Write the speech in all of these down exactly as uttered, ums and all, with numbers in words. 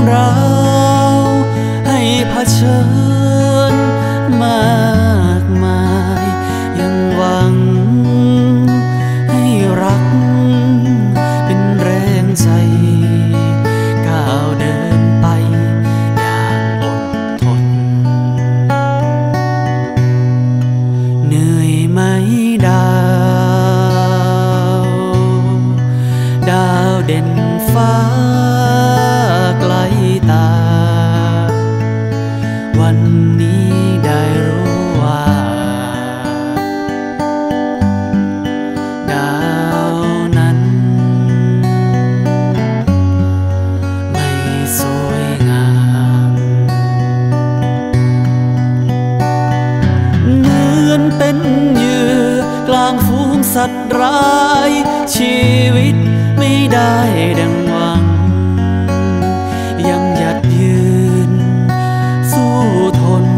ราวให้เผชิญมากมายยังหวังให้รักเป็นแรงใจก้าวเดินไปอย่างอดทนเหนื่อยไหมดาวดาวเด่นฟ้าไกลตาวันนี้ได้รู้ว่าดาวนั้นไม่สวยงามเหมือนเป็นเหยื่อกลางฝูงสัตว์ร้ายชีวิตไม่ได้ดังหวังยังหยัดยืนสู้ทน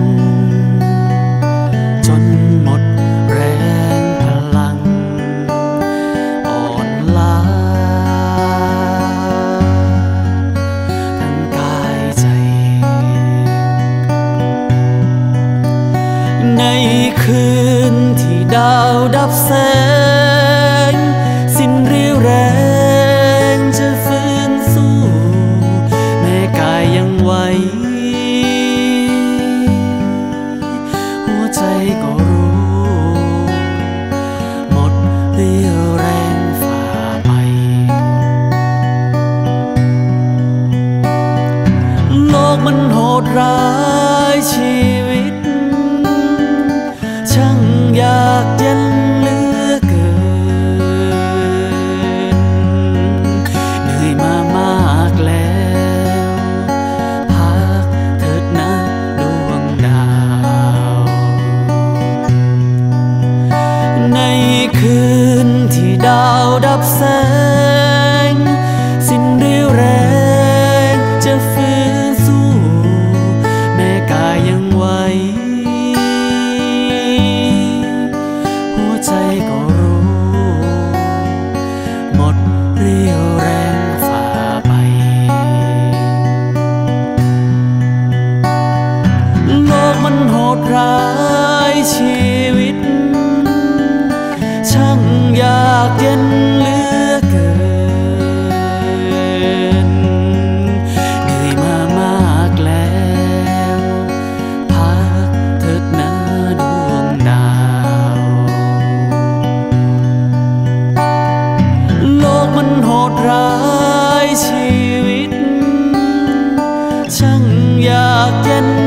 จนหมดแรงพลังอ่อนล้าทั้งกายใจในคืนที่ดาวดับแสงสิ้นเรี่ยวแรงจะฟื้นสู้แม้กายยังไหวหัวใจก็รู้หมดเรี่ยวแรงฝ่าไปโลกมันโหดร้ายชีวิตช่างยากเย็นเหลือเกินเหนื่อยมามากแล้วพักเถิดนะดวงดาวในคืนที่ดาวดับแสงสิ้นเรี่ยวแรงจะฟื้นสู้แม้กายยังไหวหัวใจก็รู้หมดเรี่ยวแรงฝ่าไปโลกมันโหดร้ายชีวิตช่างยากเย็นเหลือเกินเหนื่อยมามากแล้วพักเถิดนะดวงดาวโลกมันโหดร้ายชีวิตช่างยากเย็น